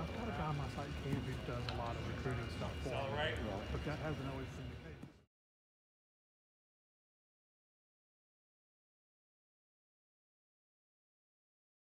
I've got a guy on my site, Cam, who does a lot of recruiting stuff for me, All right. but that hasn't always been the case.